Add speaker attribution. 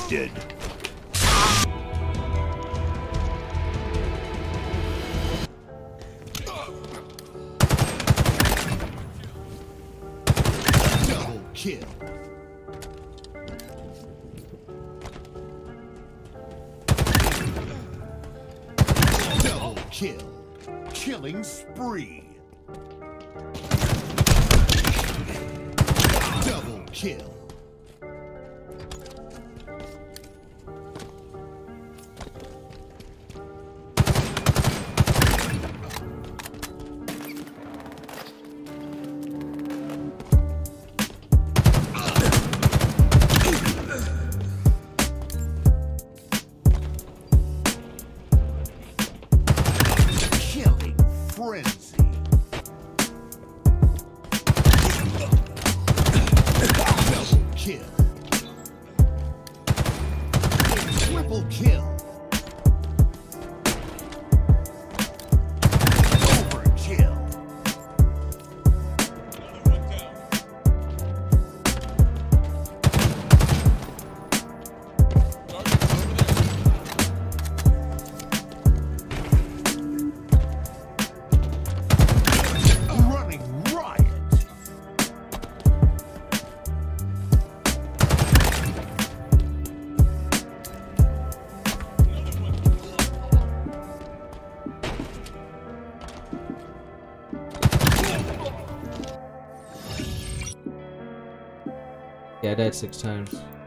Speaker 1: detected. Double kill. Double kill. Killing spree. Double kill. Killing frenzy. Double kill. Triple kill. Overkill. Running riot.
Speaker 2: Yeah, I died 6 times.